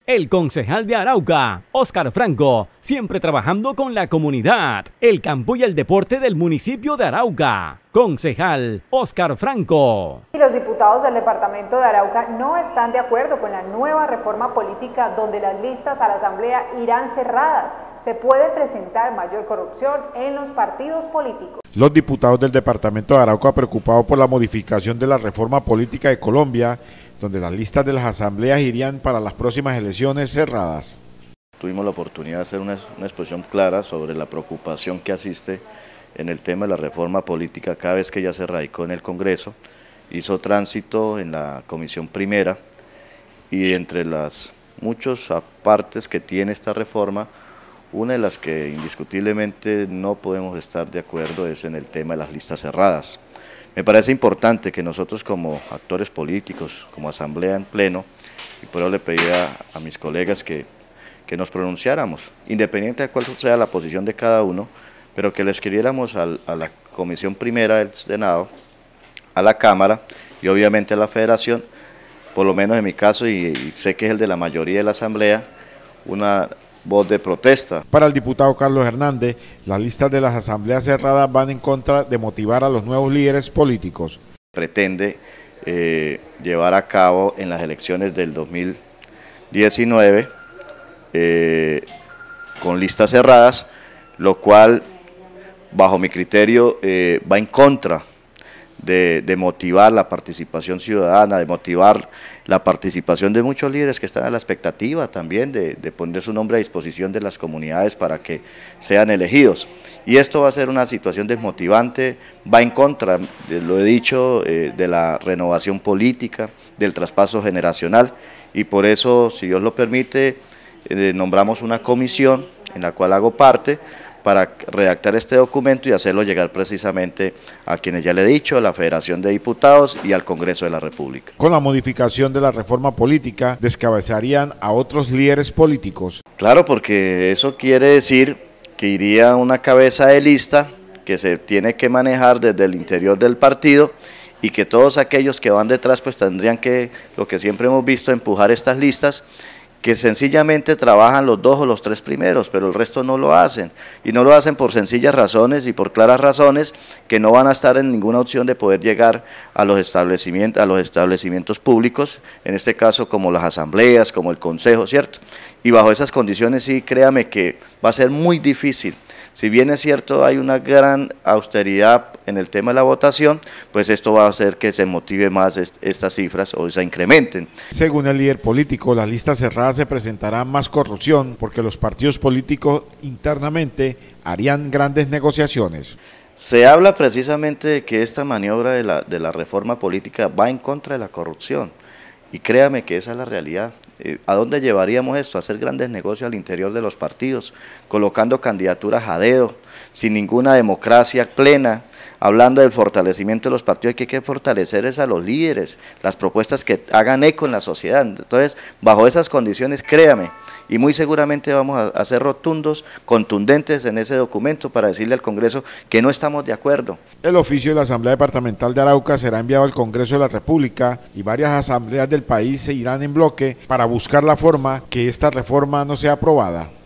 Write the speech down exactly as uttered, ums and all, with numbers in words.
El concejal de Arauca, Óscar Franco, siempre trabajando con la comunidad, el campo y el deporte del municipio de Arauca. Concejal Óscar Franco. Los diputados del departamento de Arauca no están de acuerdo con la nueva reforma política donde las listas a la asamblea irán cerradas. Se puede presentar mayor corrupción en los partidos políticos. Los diputados del departamento de Arauca, preocupados por la modificación de la reforma política de Colombia, donde las listas de las asambleas irían para las próximas elecciones cerradas. Tuvimos la oportunidad de hacer una, una exposición clara sobre la preocupación que asiste en el tema de la reforma política cada vez que ya se radicó en el Congreso, hizo tránsito en la Comisión Primera y entre las muchas partes que tiene esta reforma, una de las que indiscutiblemente no podemos estar de acuerdo es en el tema de las listas cerradas. Me parece importante que nosotros como actores políticos, como asamblea en pleno, y por eso le pedía a mis colegas que, que nos pronunciáramos, independiente de cuál sea la posición de cada uno, pero que le escribiéramos al, a la Comisión Primera del Senado, a la Cámara y obviamente a la Federación, por lo menos en mi caso, y, y sé que es el de la mayoría de la Asamblea, una voz de protesta. Para el diputado Carlos Hernández, las listas de las asambleas cerradas van en contra de motivar a los nuevos líderes políticos. Pretende eh, llevar a cabo en las elecciones del dos mil diecinueve eh, con listas cerradas, lo cual bajo mi criterio eh, va en contra De, de motivar la participación ciudadana, de motivar la participación de muchos líderes que están a la expectativa también de, de poner su nombre a disposición de las comunidades para que sean elegidos. Y esto va a ser una situación desmotivante, va en contra, de, lo he dicho, eh, de la renovación política, del traspaso generacional, y por eso, si Dios lo permite, eh, nombramos una comisión en la cual hago parte, para redactar este documento y hacerlo llegar precisamente a quienes ya le he dicho, a la Federación de Diputados y al Congreso de la República. Con la modificación de la reforma política, descabezarían a otros líderes políticos. Claro, porque eso quiere decir que iría una cabeza de lista que se tiene que manejar desde el interior del partido y que todos aquellos que van detrás pues tendrían que, lo que siempre hemos visto, empujar estas listas, que sencillamente trabajan los dos o los tres primeros, pero el resto no lo hacen, y no lo hacen por sencillas razones y por claras razones que no van a estar en ninguna opción de poder llegar a los establecimientos, a los establecimientos públicos, en este caso como las asambleas, como el consejo, ¿cierto? Y bajo esas condiciones sí, créame que va a ser muy difícil. Si bien es cierto hay una gran austeridad en el tema de la votación, pues esto va a hacer que se motive más est estas cifras o se incrementen. Según el líder político, las listas cerradas se presentará más corrupción porque los partidos políticos internamente harían grandes negociaciones. Se habla precisamente de que esta maniobra de la, de la reforma política va en contra de la corrupción, y créame que esa es la realidad. ¿A dónde llevaríamos esto? A hacer grandes negocios al interior de los partidos, colocando candidaturas a dedo, sin ninguna democracia plena, hablando del fortalecimiento de los partidos. Que hay que fortalecer es a los líderes, las propuestas que hagan eco en la sociedad. Entonces, bajo esas condiciones, créame, y muy seguramente vamos a, a ser rotundos, contundentes en ese documento para decirle al Congreso que no estamos de acuerdo. El oficio de la Asamblea Departamental de Arauca será enviado al Congreso de la República y varias asambleas del país se irán en bloque para buscar la forma que esta reforma no sea aprobada.